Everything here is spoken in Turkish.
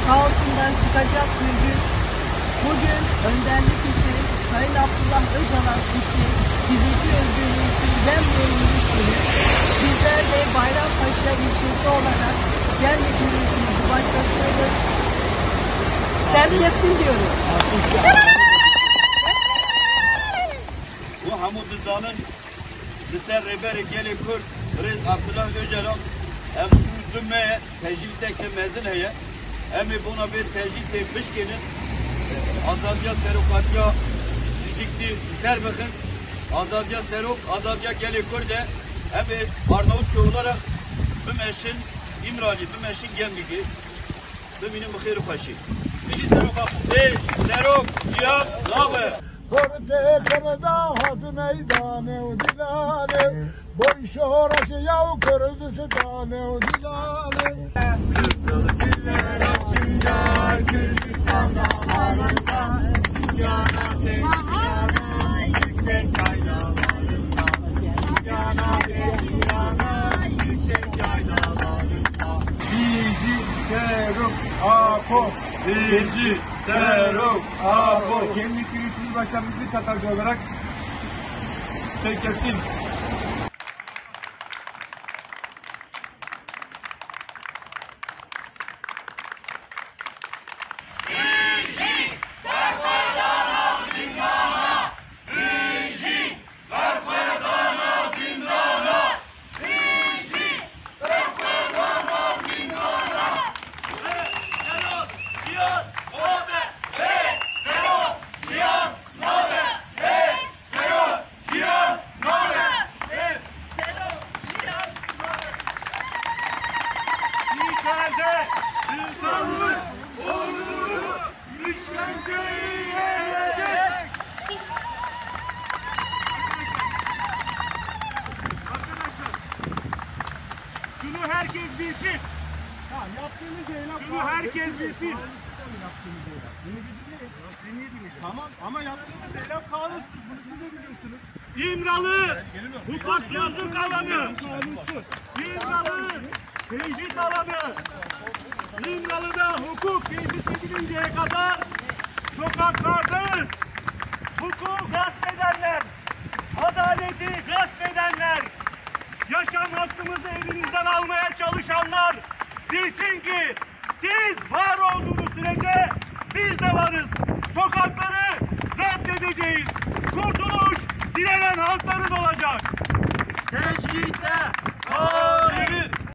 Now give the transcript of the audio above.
kaosundan çıkacak bir gün. Bugün önderlik için, Sayın Abdullah Öcalan için, fiziki özgürlüğü için bembeyazlık günü. Bizler de Bayrampaşa ilçesi olarak kendi yürüyüşümüzü başlatıyoruz. Terk diyoruz. Bu Hamud Rıza'nın Liser Reberi Geli Kur Rız Abdullah Öcalan hem sürdürmeye tecrübeteki mezun heye hem buna bir tecrübe etmişkenin azadya serukatya fizikli liser bakın azadya seruk azadya Geli Kur'da hem Arnavutça olarak Bümeş'in İmrani, Bümeş'in Gemligi Bümeş'in Bıkhir Paşi Bili seruk Akut seruk Cihan Nabe Korte karada hat meydane o dilane boy şohraşı yav kırdı setane o dilane Kırkılı diller açınca Kürdistan dağlarında İsyana teşkiyana yüksek yaylalarında İsyana teşkiyana yüksek yaylalarında Bizi seruk ako Bizi seruk ako Gemlik yürüyüşümüz başlangıçlı Çatalca olarak sevk ettim. İçeride insanlık onuru işkenceyi yenecek. Arkadaşlar, şunu herkes bilsin. Şunu herkes bilsin. Tamam ama yaptığınız eylem kanunsuz. Bunu siz de biliyorsunuz. İmralı hukuksuzluk alanı. İmralı tecrit alanı. İmralı'da hukuk tesis edilinceye kadar sokaklardayız. Hukuku gasp edenler, adaleti gasp edenler, yaşam hakkımızı elimizden almaya çalışanlar bilsin ki siz var olduğunuz sürece biz de varız. Sokakları zapt edeceğiz. Kurtuluş dilenen halkların olacak. Tecritte hayır.